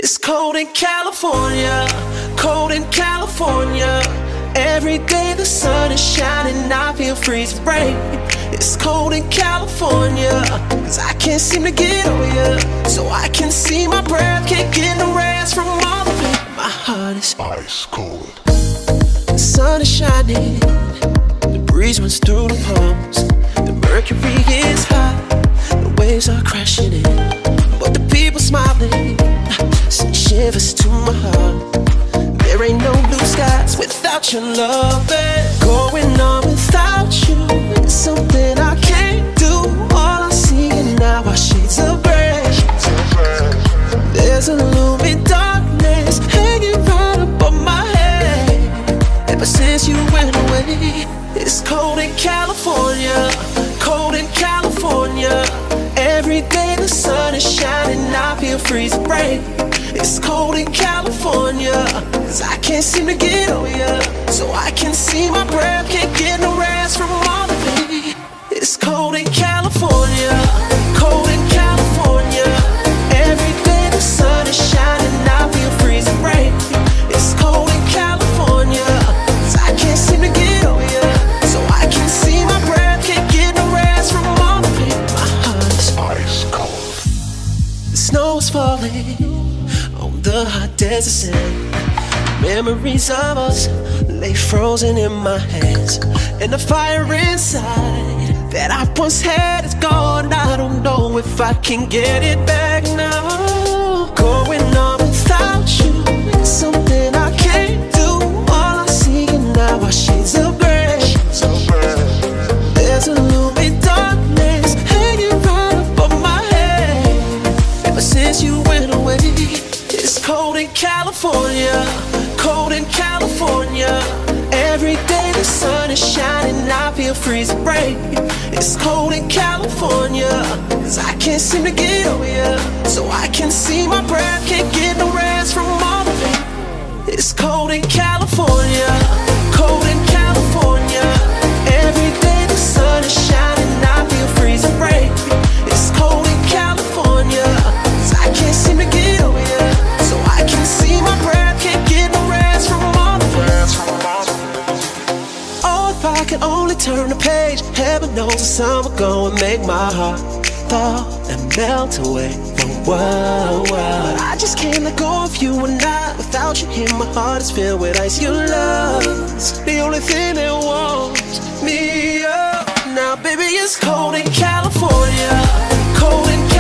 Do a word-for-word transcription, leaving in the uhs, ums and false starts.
It's cold in California, cold in California. Every day the sun is shining, I feel freezing rain. It's cold in California, cause I can't seem to get over you. So I can see my breath, can't get no rest from all the pain. My heart is ice cold. The sun is shining, the breeze runs through the palms. The mercury is high, the waves are crashing in, but the people smiling send shivers to my heart. There ain't no blue skies without your love, and going on without you is something I can't do. All I see now are shades of gray. There's a looming darkness hanging right above my head. Ever since you went away, it's cold in California, cold in California. Every day the sun is shining, I feel freezing rain. It's cold in California, cause I can't seem to get over you. So I can see my breath, can't get no rest from all the pain. It's cold in California, cold in California. Every day the sun is shining, I feel freezing rain. It's cold in California, cause I can't seem to get over you. So I can see my breath, can't get no rest from all the pain. My heart is ice cold. The snow is falling on the hot desert sand. Memories of us lay frozen in my hands, and the fire inside that I once had is gone. I don't know if I can get it back now. Going on without you is something I can't do. All I see now are shades of gray. There's a looming darkness hanging right above my head. Ever since you went away, it's cold in California, cold in California. Every day the sun is shining, I feel freezing rain. It's cold in California, cause I can't seem to get over you. So I can see my breath, can't get no rest from all the pain. It's cold in California, cold in California. Every day the sun is shining, I feel freezing rain. It's cold in California, cause I can't seem to get over you. So I can see my breath, can't get no rest from all the pain. Oh, if I could only turn the page, heaven knows the sun will go and make my heart thaw and melt away the world. But I just can't let go of you, and I, without you here, my heart is filled with ice. Your love's the only thing that warms me up. Now, baby, it's cold in California, cold in California.